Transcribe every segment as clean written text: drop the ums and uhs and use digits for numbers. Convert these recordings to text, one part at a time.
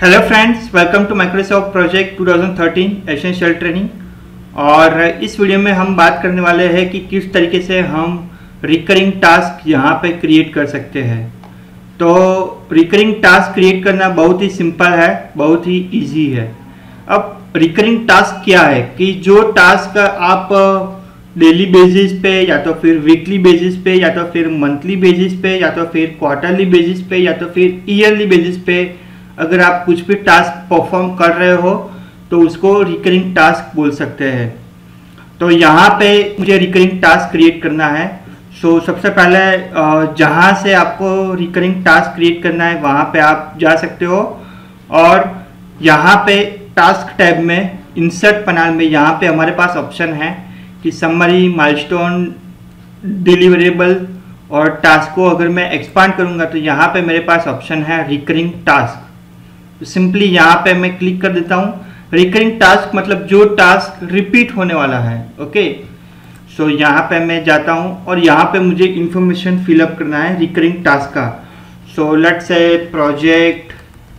Hello friends, welcome to Microsoft project 2013 essential training. और इस video में हम बात करने वाले हैं कि किस तरीके से हम रिकरिंग टास्क यहाँ पे क्रिएट कर सकते हैं। तो रिकरिंग टास्क क्रिएट करना बहुत ही सिंपल है, बहुत ही इजी है। अब रिकरिंग टास्क क्या है कि जो टास्क आप डेली बेसिस पे या तो फिर वीकली बेसिस पे या तो फिर मंथली बेसिस पे या तो फिर क्वार्टरली बेसिस पे या तो फिर ईयरली बेसिस पे अगर आप कुछ भी टास्क परफॉर्म कर रहे हो तो उसको रिकरिंग टास्क बोल सकते हैं। तो यहाँ पे मुझे रिकरिंग टास्क क्रिएट करना है। सो सबसे पहले जहाँ से आपको रिकरिंग टास्क क्रिएट करना है वहाँ पे आप जा सकते हो और यहाँ पे टास्क टैब में इंसर्ट पैनल में यहाँ पे हमारे पास ऑप्शन है कि समरी, माइलस्टोन, डिलीवरेबल और टास्क को अगर मैं एक्सपांड करूँगा तो यहाँ पे मेरे पास ऑप्शन है रिकरिंग टास्क। तो सिंपली यहाँ पे मैं क्लिक कर देता हूँ। रिकरिंग टास्क मतलब जो टास्क रिपीट होने वाला है। ओके, सो यहाँ पे मैं जाता हूँ और यहाँ पे मुझे इंफॉर्मेशन फिलअप करना है रिकरिंग टास्क का। So let's say project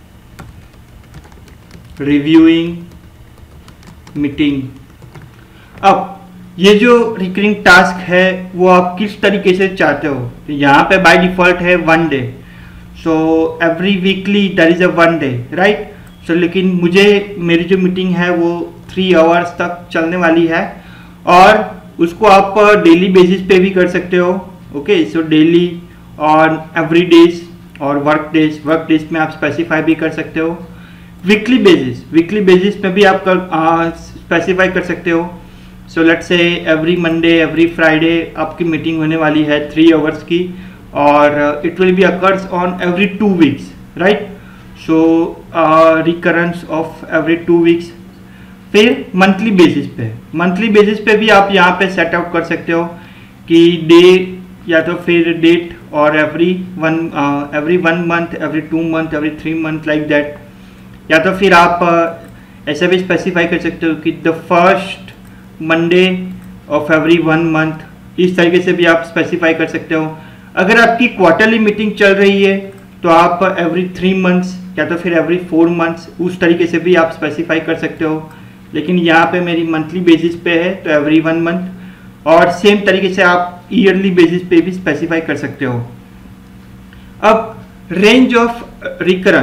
reviewing meeting. अब ये जो रिकरिंग टास्क है वो आप किस तरीके से चाहते हो। तो यहाँ पे बाय डिफॉल्ट है 1 day. So every weekly there is a 1 day, right. So लेकिन मुझे मेरी जो मीटिंग है वो 3 आवर्स तक चलने वाली है और उसको आप डेली बेसिस पे भी कर सकते हो। ओके, सो डेली और एवरी डेज और वर्क डेज में आप स्पेसिफाई भी कर सकते हो। वीकली बेसिस में भी आप स्पेसिफाई कर सकते हो। So let's say every Monday, every Friday आपकी मीटिंग होने वाली है 3 आवर्स की और it will be occurs on every 2 weeks, right. So recurrence of every 2 weeks. फिर मंथली बेसिस पे भी आप यहाँ पे सेट आउट कर सकते हो कि डे या तो फिर डेट और every one month, every 2 month, every 3 month, like that. या तो फिर आप ऐसा भी स्पेसिफाई कर सकते हो कि the first Monday of every 1 month. इस तरीके से भी आप स्पेसिफाई कर सकते हो। अगर आपकी क्वार्टरली मीटिंग चल रही है तो आप एवरी 3 मंथ्स या तो फिर एवरी 4 मंथ्स उस तरीके से भी आप स्पेसिफाई कर सकते हो। लेकिन यहाँ पे मेरी मंथली बेसिस पे है तो एवरी 1 मंथ। और सेम तरीके से आप ईयरली बेसिस पे भी स्पेसिफाई कर सकते हो। अब रेंज ऑफ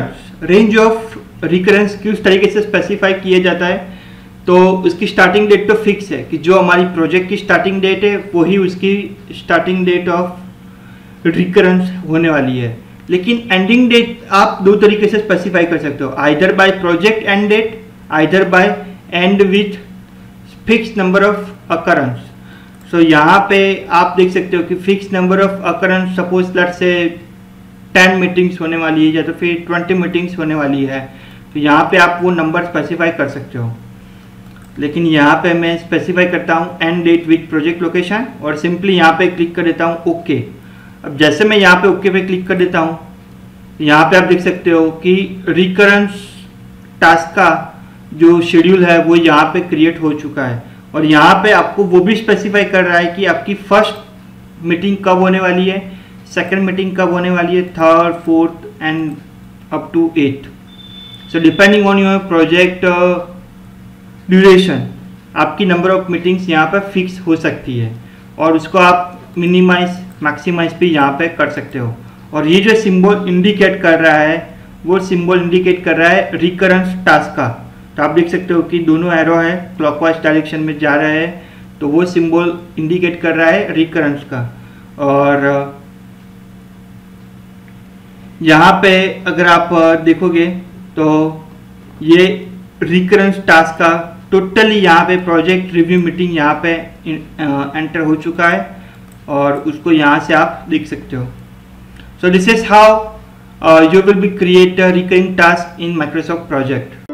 रिकरेंस किस तरीके से स्पेसिफाई किया जाता है। तो उसकी स्टार्टिंग डेट तो फिक्स है कि जो हमारी प्रोजेक्ट की स्टार्टिंग डेट है वही उसकी स्टार्टिंग डेट ऑफ रिकरेंस होने वाली है। लेकिन एंडिंग डेट आप 2 तरीके से स्पेसिफाई कर सकते हो, either by project end date, either by end with fix number of occurrence. So यहाँ पे आप देख सकते हो कि fix number of occurrence, suppose let's say 10 meetings होने वाली है या तो फिर 20 मीटिंग्स होने वाली है तो यहाँ पे आप वो नंबर स्पेसिफाई कर सकते हो। लेकिन यहाँ पे मैं स्पेसिफाई करता हूँ end date with project location और सिंपली यहाँ पे क्लिक कर देता हूँ ओके। अब जैसे मैं यहाँ पे ओके पे क्लिक कर देता हूँ यहाँ पे आप देख सकते हो कि रिकरेंस टास्क का जो शेड्यूल है वो यहाँ पे क्रिएट हो चुका है और यहाँ पे आपको वो भी स्पेसिफाई कर रहा है कि आपकी फर्स्ट मीटिंग कब होने वाली है, सेकंड मीटिंग कब होने वाली है, third, fourth and up to 8। So depending on your project duration आपकी नंबर ऑफ मीटिंग्स यहाँ पे फिक्स हो सकती है और उसको आप मिनिमाइज मैक्सिमाइज भी यहाँ पे कर सकते हो। और ये जो सिंबल इंडिकेट कर रहा है वो सिंबल इंडिकेट कर रहा है रिकरेंस टास्क का। तो आप देख सकते हो कि दोनों एरो है क्लॉकवाइज डायरेक्शन में जा रहे हैं तो वो सिंबल इंडिकेट कर रहा है रिकरेंस का। और यहाँ पे अगर आप देखोगे तो ये रिकरेंस टास्क का टोटली यहाँ पे प्रोजेक्ट रिव्यू मीटिंग यहाँ पे एंटर हो चुका है और उसको यहाँ से आप देख सकते हो। So this is how you will be create a recurring task in Microsoft project.